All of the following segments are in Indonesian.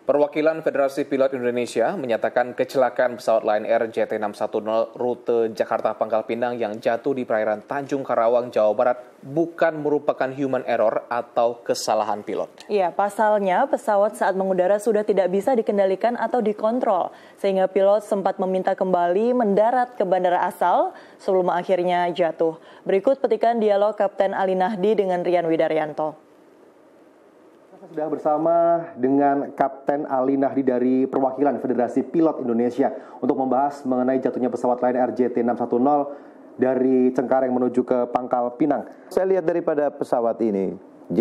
Perwakilan Federasi Pilot Indonesia menyatakan kecelakaan pesawat Lion Air JT610 rute Jakarta Pangkal Pinang yang jatuh di perairan Tanjung Karawang, Jawa Barat bukan merupakan human error atau kesalahan pilot. Iya, pasalnya pesawat saat mengudara sudah tidak bisa dikendalikan atau dikontrol, sehingga pilot sempat meminta kembali mendarat ke bandara asal sebelum akhirnya jatuh. Berikut petikan dialog Kapten Ali Nahdi dengan Rian Widaryanto. Sudah bersama dengan Kapten Ali Nahdi dari perwakilan Federasi Pilot Indonesia untuk membahas mengenai jatuhnya pesawat Lion Air JT610 dari Cengkareng menuju ke Pangkal Pinang. Saya lihat daripada pesawat ini,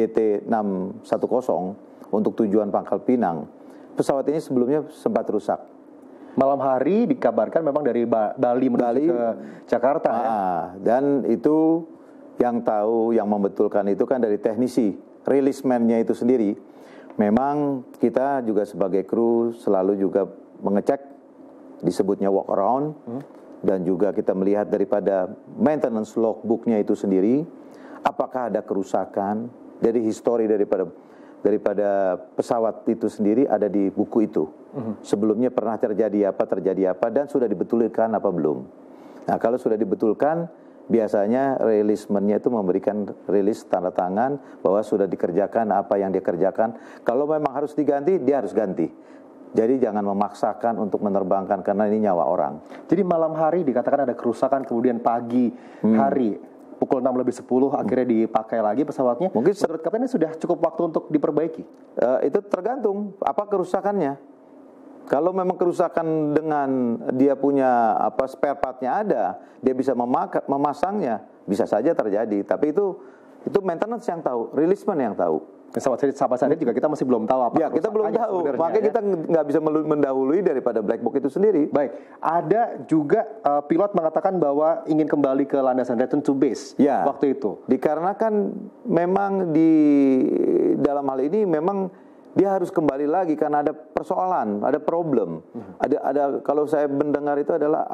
JT610 untuk tujuan Pangkal Pinang, pesawat ini sebelumnya sempat rusak. Malam hari dikabarkan memang dari Bali menuju ke Jakarta. Dan itu yang tahu, yang membetulkan itu kan dari teknisi. Release man-nya itu sendiri, memang kita juga sebagai kru selalu juga mengecek, disebutnya walk around, dan juga kita melihat daripada maintenance logbook-nya itu sendiri, apakah ada kerusakan, dari histori daripada pesawat itu sendiri ada di buku itu. Sebelumnya pernah terjadi apa, dan sudah dibetulkan apa belum. Nah, kalau sudah dibetulkan, biasanya release-man-nya itu memberikan rilis tanda tangan bahwa sudah dikerjakan apa yang dia kerjakan. Kalau memang harus diganti, dia harus ganti. Jadi jangan memaksakan untuk menerbangkan karena ini nyawa orang. Jadi malam hari dikatakan ada kerusakan, kemudian pagi hari pukul 6:10 akhirnya dipakai lagi pesawatnya. Mungkin menurut Kapten ini sudah cukup waktu untuk diperbaiki? Itu tergantung apa kerusakannya. Kalau memang kerusakan dengan dia punya spare part-nya ada, dia bisa memasangnya, bisa saja terjadi. Tapi itu maintenance yang tahu, release-man yang tahu. Sampai saat ini juga kita masih belum tahu apa. Ya, kita belum tahu. Makanya kita nggak bisa mendahului daripada black box itu sendiri. Baik, ada juga pilot mengatakan bahwa ingin kembali ke landasan, return to base. Ya, waktu itu. Dikarenakan memang di dalam hal ini memang dia harus kembali lagi karena ada persoalan, ada problem. Ada kalau saya mendengar itu adalah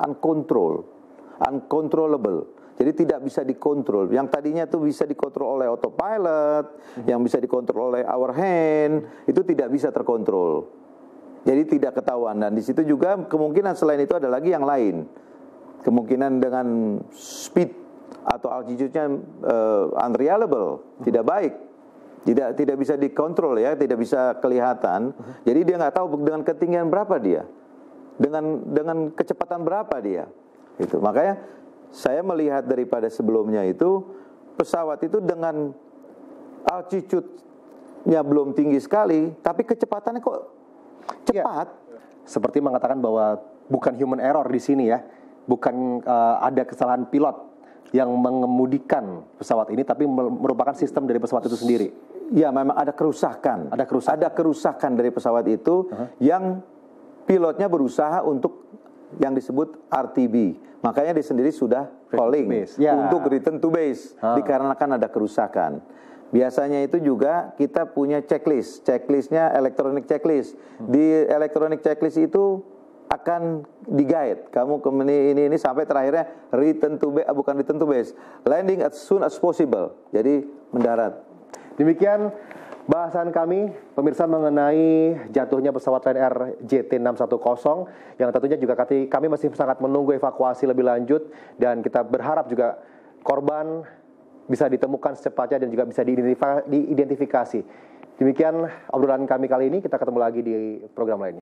uncontrollable. Jadi tidak bisa dikontrol. Yang tadinya itu bisa dikontrol oleh autopilot, yang bisa dikontrol oleh hour hand, itu tidak bisa terkontrol. Jadi tidak ketahuan. Dan di situ juga kemungkinan selain itu ada lagi yang lain. Kemungkinan dengan speed atau altitude-nya unreliable, tidak baik. Tidak bisa dikontrol ya, tidak bisa kelihatan. Jadi dia nggak tahu dengan ketinggian berapa dia, dengan kecepatan berapa dia. Itu makanya saya melihat daripada sebelumnya itu pesawat itu dengan altitude-nya belum tinggi sekali, tapi kecepatannya kok cepat. Ya, seperti mengatakan bahwa bukan human error di sini ya, bukan ada kesalahan pilot yang mengemudikan pesawat ini, tapi merupakan sistem dari pesawat itu sendiri. Ya, memang ada kerusakan. Ada kerusakan dari pesawat itu yang pilotnya berusaha untuk yang disebut RTB. Makanya dia sendiri sudah calling untuk return to base dikarenakan ada kerusakan. Biasanya itu juga kita punya checklist. Checklistnya electronic checklist. Di electronic checklist itu akan di-guide kamu ke ini sampai terakhirnya return to base, bukan return to base, landing as soon as possible. Jadi mendarat. Demikian bahasan kami pemirsa mengenai jatuhnya pesawat Lion Air JT610 yang tentunya juga kami masih sangat menunggu evakuasi lebih lanjut, dan kita berharap juga korban bisa ditemukan secepatnya dan juga bisa diidentifikasi. Demikian obrolan kami kali ini, kita ketemu lagi di program lainnya.